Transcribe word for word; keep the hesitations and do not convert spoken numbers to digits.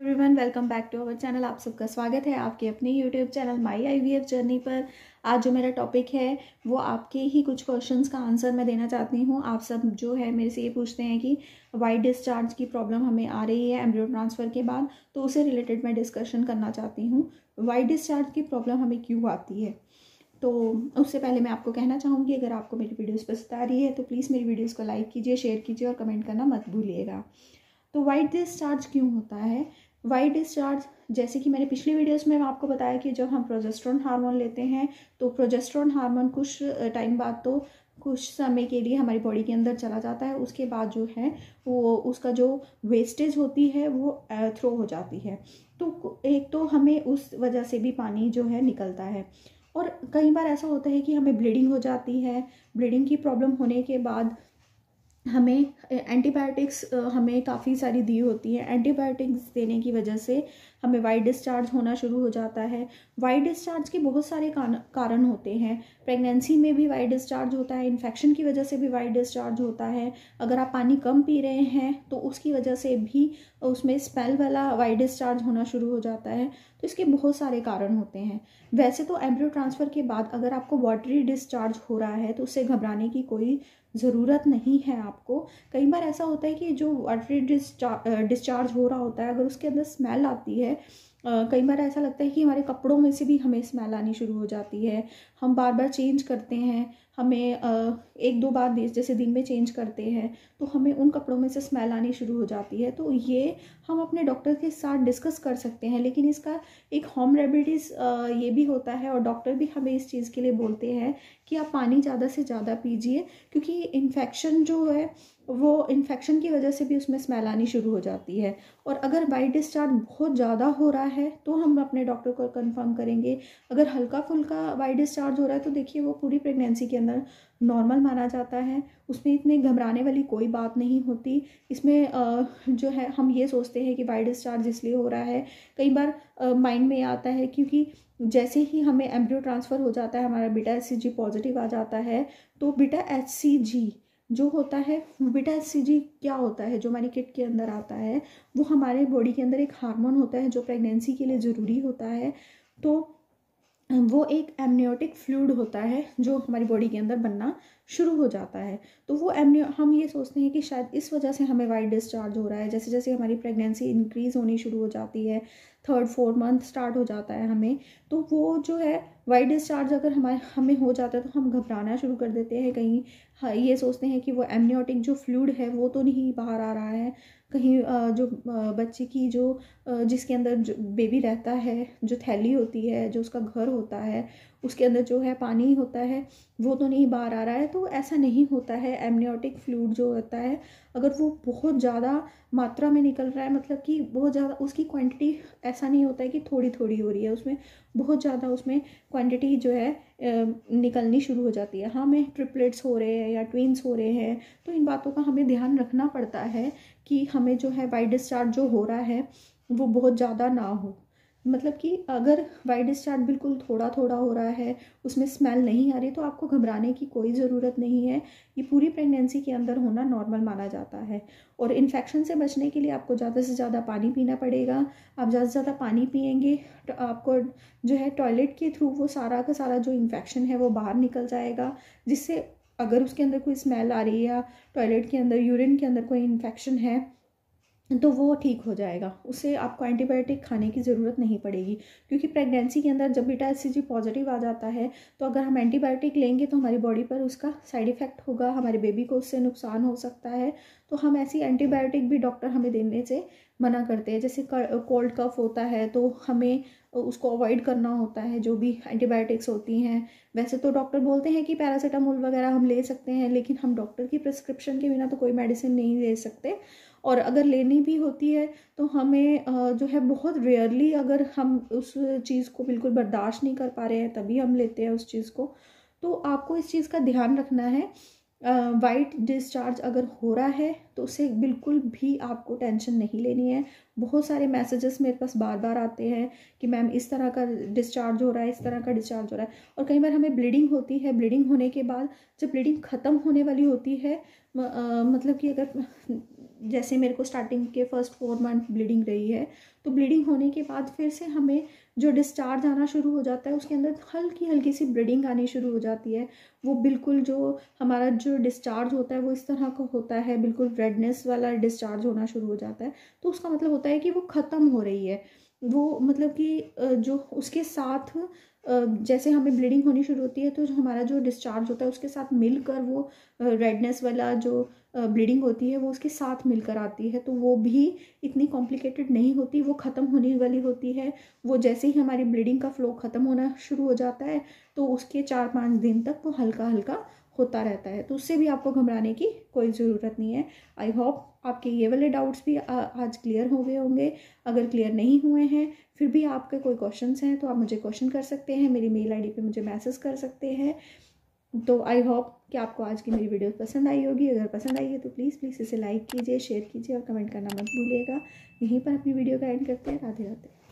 Everyone, welcome back to our channel. आप सबका स्वागत है आपके अपने YouTube channel my IVF journey पर। आज जो मेरा टॉपिक है वो आपके ही कुछ क्वेश्चंस का आंसर मैं देना चाहती हूँ। आप सब जो है मेरे से ये पूछते हैं कि वाइट डिस्चार्ज की प्रॉब्लम हमें आ रही है एम्ब्रियो ट्रांसफ़र के बाद, तो उससे रिलेटेड मैं डिस्कशन करना चाहती हूँ। वाइट डिस्चार्ज की प्रॉब्लम हमें क्यों आती है, तो उससे पहले मैं आपको कहना चाहूँगी, अगर आपको मेरी वीडियोज़ पसंद आ रही है तो प्लीज़ मेरी वीडियोज़ को लाइक कीजिए, शेयर कीजिए और कमेंट करना मत भूलिएगा। तो वाइट डिस्चार्ज क्यों होता है? वाइट डिस्चार्ज, जैसे कि मैंने पिछली वीडियोस में आपको बताया कि जब हम प्रोजेस्टेरोन हार्मोन लेते हैं तो प्रोजेस्टेरोन हार्मोन कुछ टाइम बाद तो कुछ समय के लिए हमारी बॉडी के अंदर चला जाता है। उसके बाद जो है वो उसका जो वेस्टेज होती है वो थ्रो हो जाती है। तो एक तो हमें उस वजह से भी पानी जो है निकलता है, और कई बार ऐसा होता है कि हमें ब्लीडिंग हो जाती है। ब्लीडिंग की प्रॉब्लम होने के बाद हमें एंटीबायोटिक्स हमें काफ़ी सारी दी होती है। एंटीबायोटिक्स देने की वजह से हमें वाइट डिस्चार्ज होना शुरू हो जाता है। वाइट डिस्चार्ज के बहुत सारे कारण होते हैं। प्रेगनेंसी में भी वाइट डिस्चार्ज होता है, इन्फेक्शन की वजह से भी वाइट डिस्चार्ज होता है। अगर आप पानी कम पी रहे हैं तो उसकी वजह से भी उसमें स्मेल वाला वाइट डिस्चार्ज होना शुरू हो जाता है। तो इसके बहुत सारे कारण होते हैं। वैसे तो एम्ब्रियो ट्रांसफ़र के बाद अगर आपको वाटरी डिस्चार्ज हो रहा है तो उससे घबराने की कोई ज़रूरत नहीं है आपको। कई बार ऐसा होता है कि जो वाटरी डिस्चार्ज डिस्चार्ज हो रहा होता है, अगर उसके अंदर स्मेल आती है, कई बार ऐसा लगता है कि हमारे कपड़ों में से भी हमें स्मेल आनी शुरू हो जाती है। हम बार बार चेंज करते हैं, हमें एक दो बार जैसे दिन में चेंज करते हैं तो हमें उन कपड़ों में से स्मेल आनी शुरू हो जाती है। तो ये हम अपने डॉक्टर के साथ डिस्कस कर सकते हैं, लेकिन इसका एक होम रेमेडीज़ ये भी होता है, और डॉक्टर भी हमें इस चीज़ के लिए बोलते हैं कि आप पानी ज़्यादा से ज़्यादा पीजिए, क्योंकि इन्फेक्शन जो है वो इन्फेक्शन की वजह से भी उसमें स्मेल आनी शुरू हो जाती है। और अगर वाइट डिस्चार्ज बहुत ज़्यादा हो रहा है तो हम अपने डॉक्टर को कंफर्म करेंगे। अगर हल्का फुल्का वाइट डिस्चार्ज हो रहा है तो देखिए वो पूरी प्रेगनेंसी के अंदर नॉर्मल माना जाता है, उसमें इतने घबराने वाली कोई बात नहीं होती। इसमें जो है हम ये सोचते हैं कि वाइट डिस्चार्ज इसलिए हो रहा है, कई बार माइंड में आता है क्योंकि जैसे ही हमें एम्ब्रियो ट्रांसफ़र हो जाता है, हमारा beta H C G positive आ जाता है, तो बीटा एच सी जी जो होता है, बीटा एच सी जी क्या होता है, जो हमारी किट के अंदर आता है, वो हमारे बॉडी के अंदर एक हार्मोन होता है जो प्रेगनेंसी के लिए ज़रूरी होता है। तो वो एक एमनियोटिक फ्लूइड होता है जो हमारी बॉडी के अंदर बनना शुरू हो जाता है। तो वो एमनियो हम ये सोचते हैं कि शायद इस वजह से हमें वाइट डिस्चार्ज हो रहा है। जैसे जैसे हमारी प्रेगनेंसी इंक्रीज़ होनी शुरू हो जाती है, थर्ड फोर्थ मंथ स्टार्ट हो जाता है हमें, तो वो जो है वाइट डिस्चार्ज अगर हमारे हमें हो जाता है तो हम घबराना शुरू कर देते हैं। कहीं हाँ, ये सोचते हैं कि वो एमनियोटिक जो फ्लूइड है वो तो नहीं बाहर आ रहा है, कहीं जो बच्चे की जो जिसके अंदर जो बेबी रहता है, जो थैली होती है, जो उसका घर होता है, उसके अंदर जो है पानी होता है, वो तो नहीं बाहर आ रहा है। तो ऐसा नहीं होता है। एमनियोटिक फ्लूइड जो होता है अगर वो बहुत ज़्यादा मात्रा में निकल रहा है, मतलब कि बहुत ज़्यादा उसकी क्वांटिटी, ऐसा नहीं होता है कि थोड़ी थोड़ी हो रही है, उसमें बहुत ज़्यादा उसमें क्वांटिटी जो है निकलनी शुरू हो जाती है। हाँ, हमें ट्रिपलेट्स हो रहे हैं या ट्विंस हो रहे हैं तो इन बातों का हमें ध्यान रखना पड़ता है कि हमें जो है वाइट डिस्चार्ज जो हो रहा है वो बहुत ज़्यादा ना हो। मतलब कि अगर वाइट डिस्चार्ज बिल्कुल थोड़ा थोड़ा हो रहा है, उसमें स्मेल नहीं आ रही, तो आपको घबराने की कोई ज़रूरत नहीं है। ये पूरी प्रेगनेंसी के अंदर होना नॉर्मल माना जाता है। और इन्फेक्शन से बचने के लिए आपको ज़्यादा से ज़्यादा पानी पीना पड़ेगा। आप ज़्यादा से ज़्यादा पानी पिएंगे तो आपको जो है टॉयलेट के थ्रू वो सारा का सारा जो इन्फेक्शन है वो बाहर निकल जाएगा, जिससे अगर उसके अंदर कोई स्मेल आ रही है या टॉयलेट के अंदर यूरिन के अंदर कोई इन्फेक्शन है तो वो ठीक हो जाएगा। उससे आपको एंटीबायोटिक खाने की ज़रूरत नहीं पड़ेगी, क्योंकि प्रेगनेंसी के अंदर जब beta H C G positive आ जाता है तो अगर हम एंटीबायोटिक लेंगे तो हमारी बॉडी पर उसका साइड इफ़ेक्ट होगा, हमारे बेबी को उससे नुकसान हो सकता है। तो हम ऐसी एंटीबायोटिक भी डॉक्टर हमें देने से मना करते हैं। जैसे कोल्ड कफ होता है तो हमें उसको अवॉइड करना होता है, जो भी एंटीबायोटिक्स होती हैं। वैसे तो डॉक्टर बोलते हैं कि पैरासीटामोल वगैरह हम ले सकते हैं, लेकिन हम डॉक्टर की प्रिस्क्रिप्शन के बिना तो कोई मेडिसिन नहीं ले सकते। और अगर लेनी भी होती है तो हमें जो है बहुत रेयरली, अगर हम उस चीज़ को बिल्कुल बर्दाश्त नहीं कर पा रहे हैं तभी हम लेते हैं उस चीज़ को। तो आपको इस चीज़ का ध्यान रखना है। वाइट डिस्चार्ज अगर हो रहा है तो उससे बिल्कुल भी आपको टेंशन नहीं लेनी है। बहुत सारे मैसेजेस मेरे पास बार बार आते हैं कि मैम इस तरह का डिस्चार्ज हो रहा है, इस तरह का डिस्चार्ज हो रहा है। और कई बार हमें ब्लीडिंग होती है, ब्लीडिंग होने के बाद जब ब्लीडिंग ख़त्म होने वाली होती है, मतलब कि अगर जैसे मेरे को स्टार्टिंग के फर्स्ट फोर मंथ ब्लीडिंग रही है, तो ब्लीडिंग होने के बाद फिर से हमें जो डिस्चार्ज आना शुरू हो जाता है, उसके अंदर हल्की हल्की सी ब्लीडिंग आनी शुरू हो जाती है। वो बिल्कुल जो हमारा जो डिस्चार्ज होता है वो इस तरह का होता है, बिल्कुल रेडनेस वाला डिस्चार्ज होना शुरू हो जाता है। तो उसका मतलब होता है कि वो ख़त्म हो रही है। वो मतलब कि जो उसके साथ जैसे हमें ब्लीडिंग होनी शुरू होती है, तो जो हमारा जो डिस्चार्ज होता है उसके साथ मिलकर वो रेडनेस वाला जो ब्लीडिंग होती है वो उसके साथ मिलकर आती है। तो वो भी इतनी कॉम्प्लिकेटेड नहीं होती, वो ख़त्म होने वाली होती है। वो जैसे ही हमारी ब्लीडिंग का फ्लो ख़त्म होना शुरू हो जाता है, तो उसके चार पाँच दिन तक वो हल्का हल्का होता रहता है। तो उससे भी आपको घबराने की कोई ज़रूरत नहीं है। आई होप आपके ये वाले डाउट्स भी आज क्लियर हो गए होंगे। अगर क्लियर नहीं हुए हैं, फिर भी आपके कोई क्वेश्चंस हैं, तो आप मुझे क्वेश्चन कर सकते हैं, मेरी मेल आईडी पे मुझे मैसेज कर सकते हैं। तो आई होप कि आपको आज की मेरी वीडियो पसंद आई होगी। अगर पसंद आई है तो प्लीज़ प्लीज़ इसे लाइक कीजिए, शेयर कीजिए और कमेंट करना मत भूलिएगा। यहीं पर अपनी वीडियो का एंड करते हैं। राधे राधे।